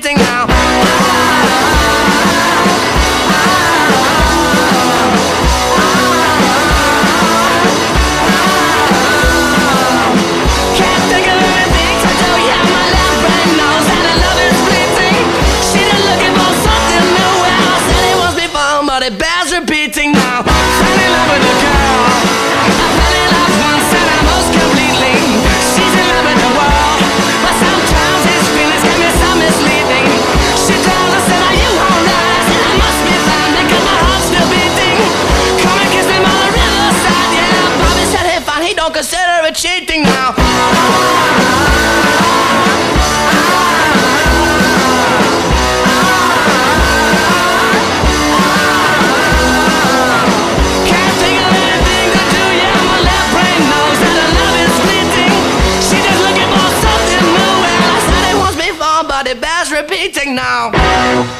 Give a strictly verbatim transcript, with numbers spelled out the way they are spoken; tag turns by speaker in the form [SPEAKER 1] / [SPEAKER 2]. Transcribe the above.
[SPEAKER 1] repeating now. Can't think of anything to do, yeah, my left brain knows that the love is fleeting. She just looking for something new, well, I said it once before, but it bears repeating now. Fell in love with a girl, I fell in love once and I most completely. She's in love with the world, but sometimes his feelings can be so misleading. She tells us that are you alright, and I must be fine because my heart's still beating. Come and kiss me by the riverside, yeah, Bobby said hey fine, he don't consider it cheating now. Can't think of anything to do, yeah, my left brain knows that the love is fleeting. She just looking for something new, well, I said it once before, but it bears repeating now.